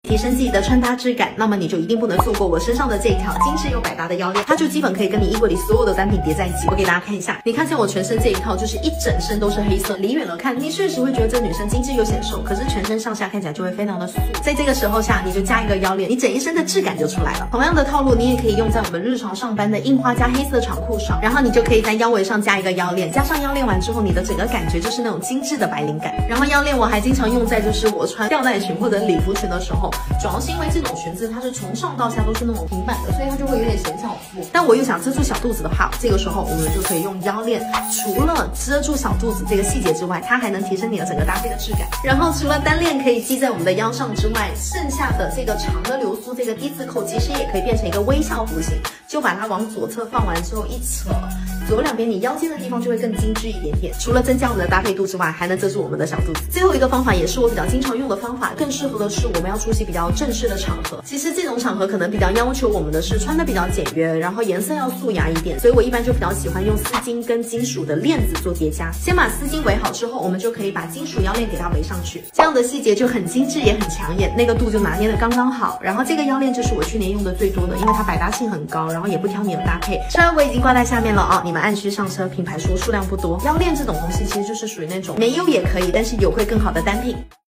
提升自己的穿搭质感，那么你就一定不能错过我身上的这一条精致又百搭的腰链，它就基本可以跟你衣柜里所有的单品叠在一起。我给大家看一下，你看见我全身这一套就是一整身都是黑色，离远了看，你确实会觉得这女生精致又显瘦，可是全身上下看起来就会非常的素。在这个时候下，你就加一个腰链，你整一身的质感就出来了。同样的套路，你也可以用在我们日常上班的印花加黑色长裤上，然后你就可以在腰围上加一个腰链，加上腰链完之后，你的整个感觉就是那种精致的白领感。然后腰链我还经常用在就是我穿吊带裙或者礼服裙的时候，主要是因为这种裙子它是从上到下都是那种平板的，所以它就会有点显小腹。但我又想遮住小肚子的话，这个时候我们就可以用腰链，除了遮住小肚子这个细节之外，它还能提升你的整个搭配的质感。然后除了单链可以系在我们的腰上之外，剩下的这个长的流苏这个低字扣，其实也可以变成一个微笑弧形，就把它往左侧放完之后一扯，左右两边你腰间的地方就会更精致一点点。除了增加我们的搭配度之外，还能遮住我们的小肚子。最后一个方法也是我比较经常用的方法，更适合的是我们要出席比较正式的场合。其实这种场合可能比较要求我们的是穿的比较简约，然后颜色要素雅一点，所以我一般就比较喜欢用丝巾跟金属的链子做叠加。先把丝巾围好之后，我们就可以把金属腰链给它围上去，这样的细节就很精致也很抢眼，那个度就拿捏的刚刚好。然后这个腰链就是我去年用的最多的，因为它百搭性很高，然后也不挑你的搭配。车我已经挂在下面了啊，你们按需上车，品牌说数量不多。腰链这种东西其实就是属于那种没有也可以，但是有会更好的单品。